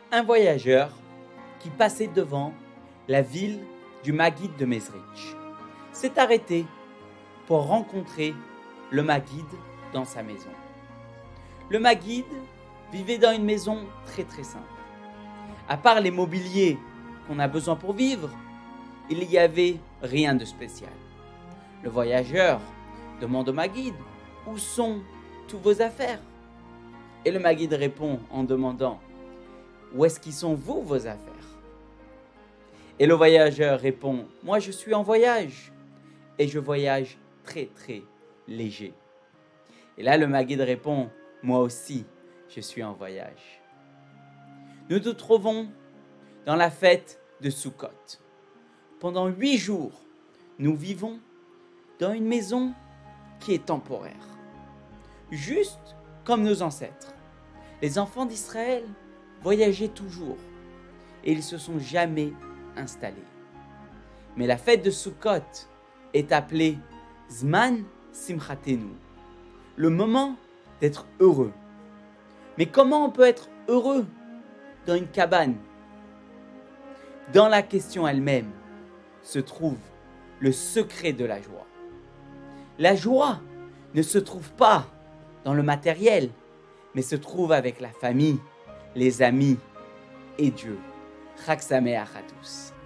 un voyageur qui passait devant la ville du Maguide de Mezrich s'est arrêté pour rencontrer le Maguide dans sa maison. Le Maguide vivait dans une maison très simple. À part les mobiliers qu'on a besoin pour vivre, il n'y avait rien de spécial. Le voyageur demande au Maguide « Où sont tous vos affaires ?» Et le Maguide répond en demandant « Où est-ce qu'ils sont vous, vos affaires ?» Et le voyageur répond « Moi, je suis en voyage et je voyage très léger. » Et là, le Maguide répond « Moi aussi, je suis en voyage. » Nous nous trouvons dans la fête de Sukkot. Pendant 8 jours, nous vivons dans une maison qui est temporaire. Juste comme nos ancêtres. Les enfants d'Israël voyageaient toujours et ils ne se sont jamais installés. Mais la fête de Sukkot est appelée Zman Simchatenu, le moment d'être heureux. Mais comment on peut être heureux dans une cabane? Dans la question elle-même se trouve le secret de la joie. La joie ne se trouve pas dans le matériel, mais se trouve avec la famille, les amis et Dieu. Chag Sameach à tous.